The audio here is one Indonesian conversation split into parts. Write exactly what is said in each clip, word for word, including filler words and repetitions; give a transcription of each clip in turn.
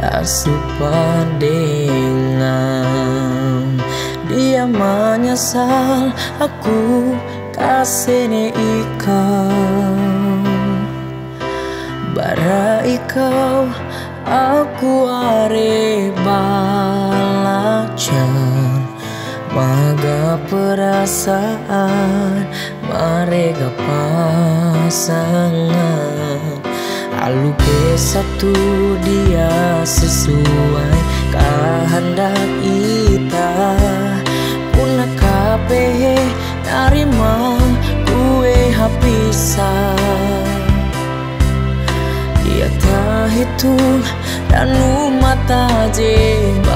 asupan dengan dia menyesal aku kasih ikau bara ikau aku are balacan maga perasaan mereka pasangan alu ke satu dia sesuai kehendak kita puna kape narima kue habisan dia tak hitung dan mata je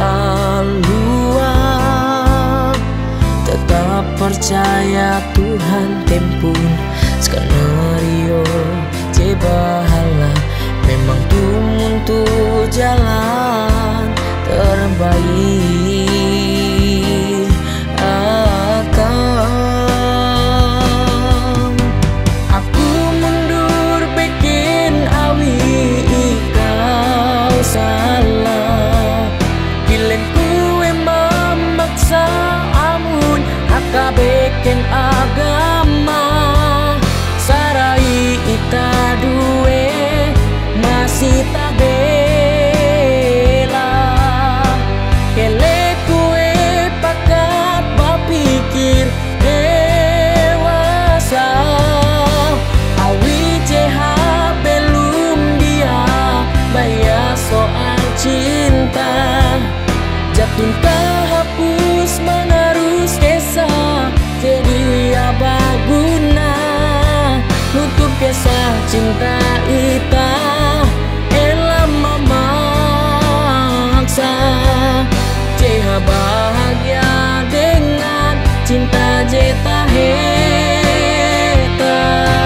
baluang tetap percaya Tuhan tempun skenario je bahala memang tumun tu jalan terbaik akan aku mundur bikin awi ikau salah bilen kue memaksa amun aka bikin agama sarai ita duwe masih tak bela kele kue pakat bapikir dewasa awi jeha belum dia bayar soal cinta jatuh hapus menerus kisah jadi apa guna nutup kisah cinta ita elam memaksa jeha bahagia dengan cinta jeta heta.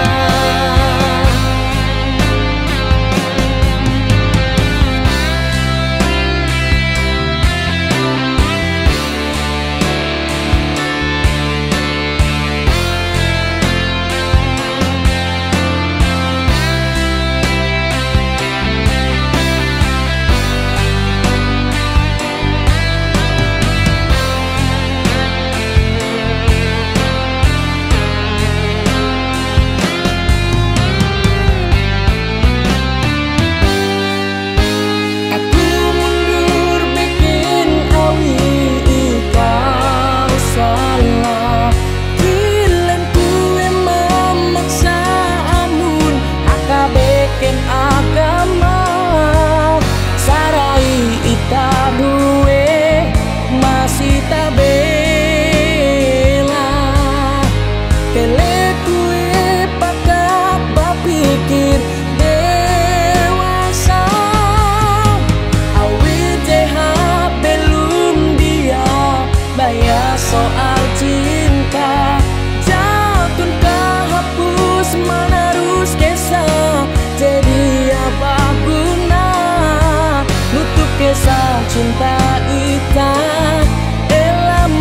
Soal cinta jatuh hapus menerus kisah jadi apa guna nutup kisah cinta kita dalam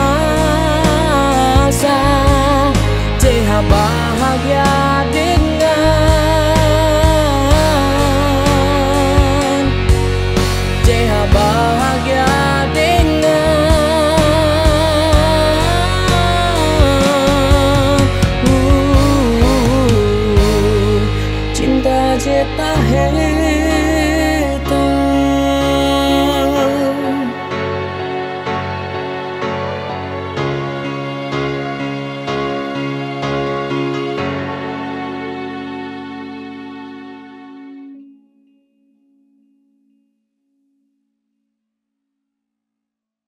masa jeha bahagia dengan jeha bahagia jeta heta.